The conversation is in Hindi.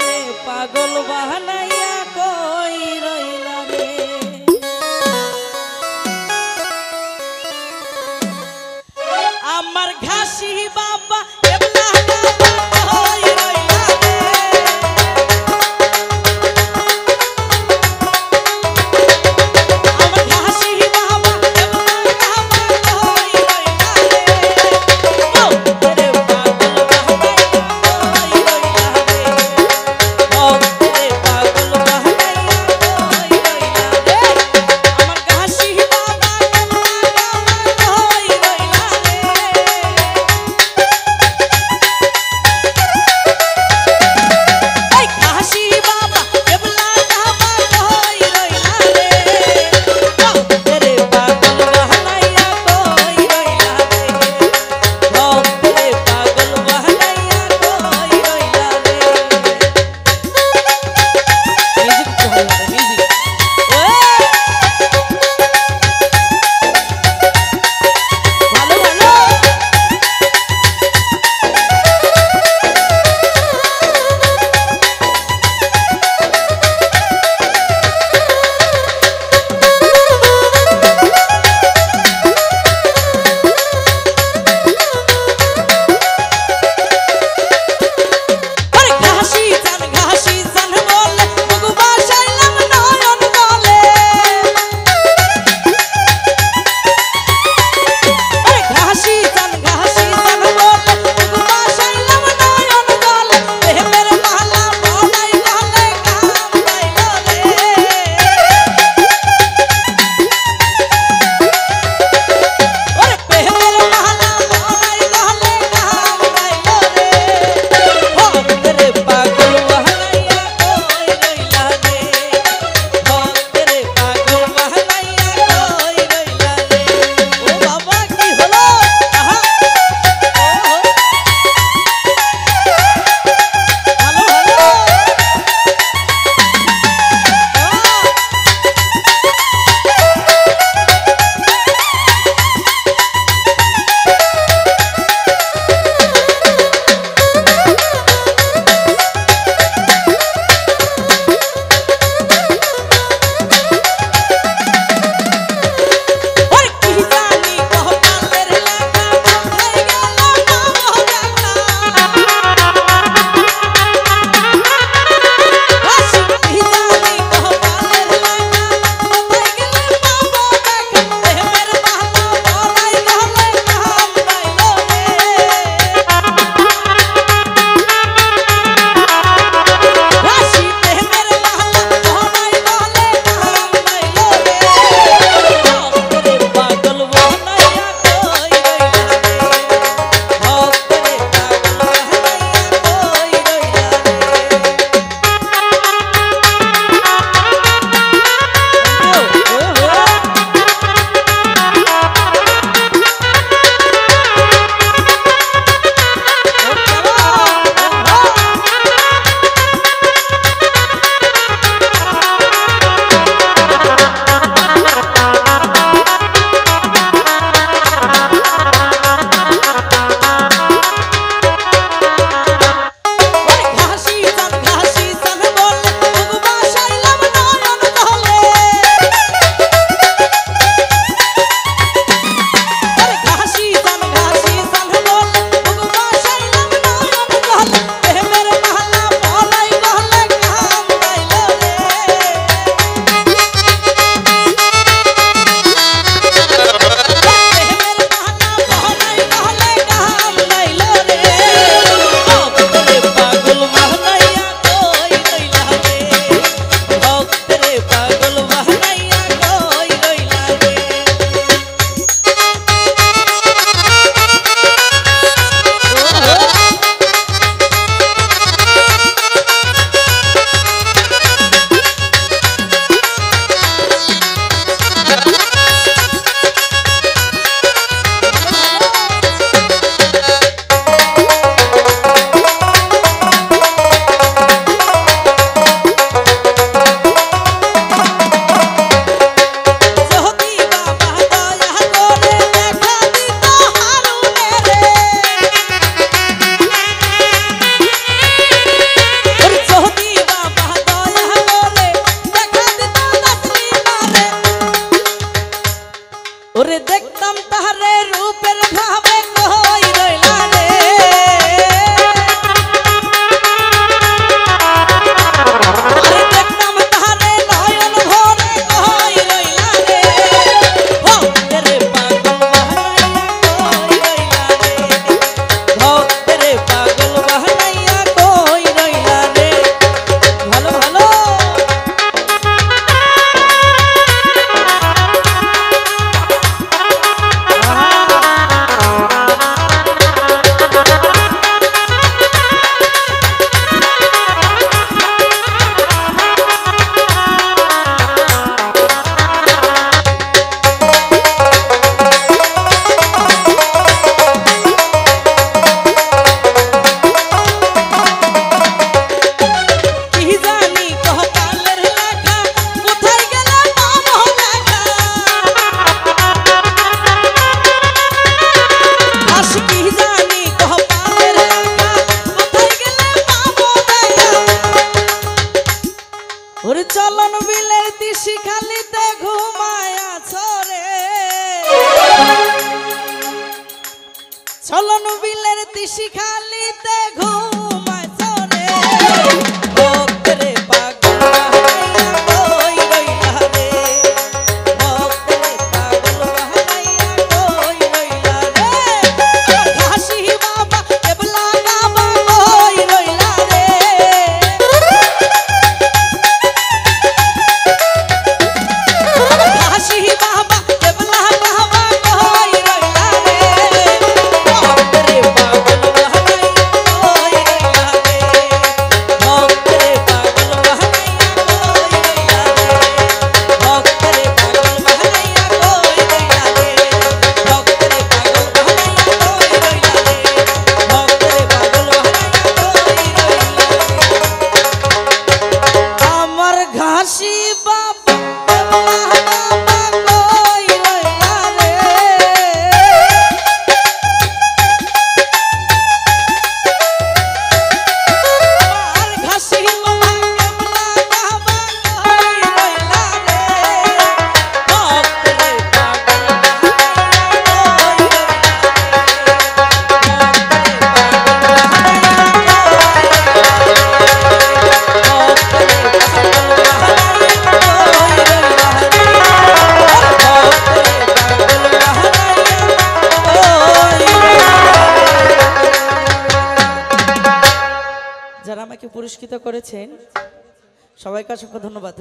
रे पागल बहानाइया कोई रइला रे आमार घासी बाबा एबला बाबा कोई रइला रे आमार घासी बाबा एबला बाबा कोई रइला रे ओ रे पागल बहानाइया कोई रइला रे ओ रे पागल बहानाइया कोई रइला रे आमार घासी बाबा एबला बाबा कोई रइला रे চলন বিলের দিশি খালিতে ঘুমায় আছো রে, চলন বিলের দিশি খালিতে ঘুমায় আছো রে, ভক্তরে পাগল বানাইয়া কই রইলা রে, ভক্তরে পাগল বানাইয়া কই রইলা রে, হাসি বাবা কেবলা বাবা কই রইলা রে, হাসি বাবা কেবলা বাবা কই রইলা রে, ভক্তরে পাগল বানাইয়া কই রইলা রে, ভক্তরে পাগল বানাইয়া কই রইলা রে, ভক্তরে পাগল বানাইয়া কই রইলা রে, ভক্তরে পাগল বানাইয়া কই রইলা রে, ভক্তরে পাগল বানাইয়া কই রইলা রে, আমার ঘাসি বাবা যারা আমাকে পুরস্কৃত করেছেন সবাইকে অসংখ্য ধন্যবাদ।